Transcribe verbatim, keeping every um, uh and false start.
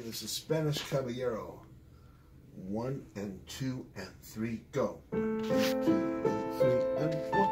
This is Spanish Caballero. One and two and three, go. One, two, and three, and one.